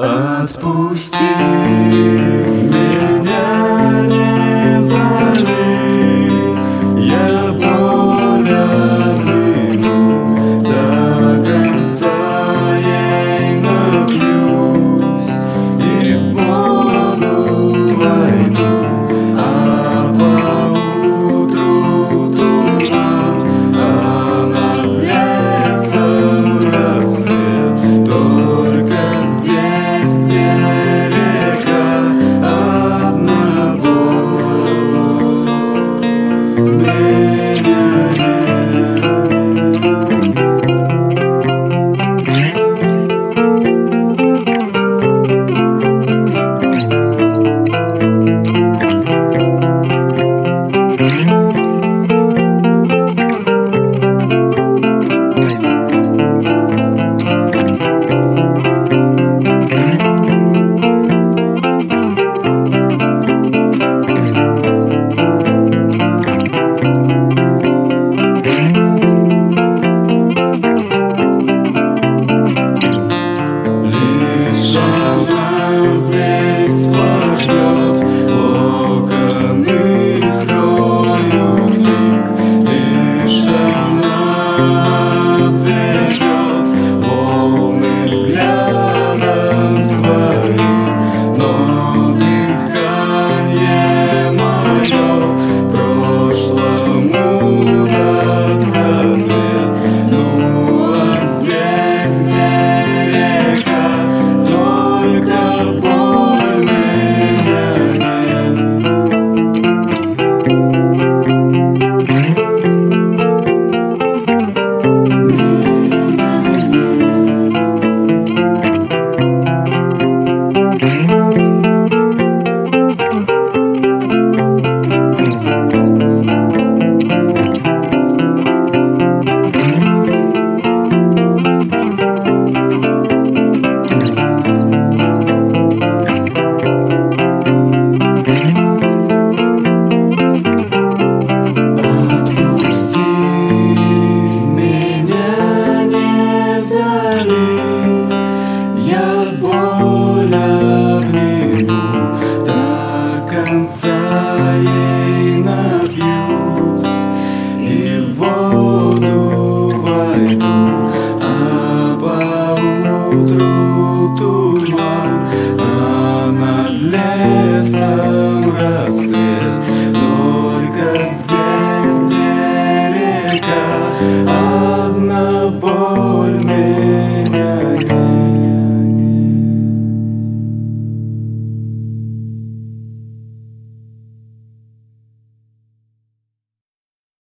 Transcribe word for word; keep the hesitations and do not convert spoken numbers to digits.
Отпусти меня, не зови, я боль обниму, до конца ей напьюсь и в воду войду, а поутру туман, а над лесом рассвет, только здесь, где река, одна боль, меня нет. Она здесь порвет, локоны скроют лик, лишь она обведет волны взглядом своим, но дыхание мое прошлому даст ответ. Ну а здесь, где река, только боль, меня нет. Я боль обниму, до конца ей напьюсь и в воду войду, а поутру туман, а над лесом рассвет, только здесь.